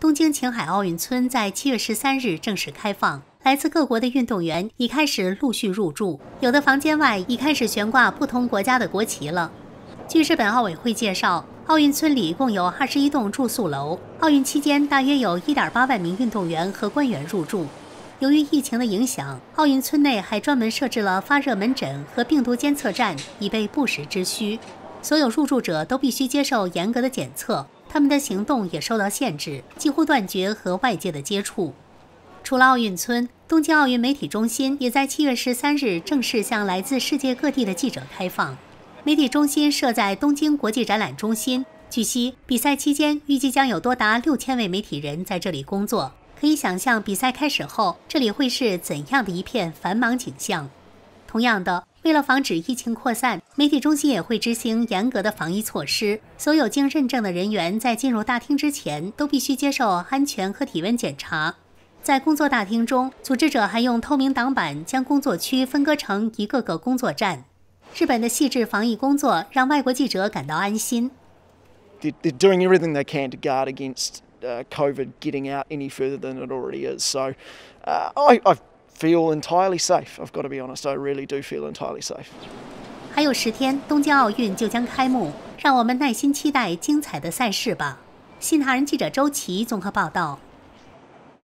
东京晴海奥运村在7月13日正式开放，来自各国的运动员已开始陆续入住，有的房间外已开始悬挂不同国家的国旗了。据日本奥委会介绍，奥运村里共有21栋住宿楼，奥运期间大约有1.8万名运动员和官员入住。由于疫情的影响，奥运村内还专门设置了发热门诊和病毒监测站，以备不时之需。所有入住者都必须接受严格的检测，他们的行动也受到限制，几乎断绝和外界的接触。除了奥运村，东京奥运媒体中心也在7月13日正式向来自世界各地的记者开放。媒体中心设在东京国际展览中心，据悉，比赛期间预计将有多达6000位媒体人在这里工作。可以想象，比赛开始后，这里会是怎样的一片繁忙景象。同样的，为了防止疫情扩散，媒体中心也会执行严格的防疫措施。所有经认证的人员在进入大厅之前，都必须接受安全和体温检查。在工作大厅中，组织者还用透明挡板将工作区分割成一个个工作站。日本的细致防疫工作让外国记者感到安心。 They're doing everything they can to guard against COVID getting out any further than it already is. So I feel entirely safe. I've got to be honest. I really do feel entirely safe. 还有10天，东京奥运就将开幕，让我们耐心期待精彩的赛事吧。新唐人记者周琦综合报道。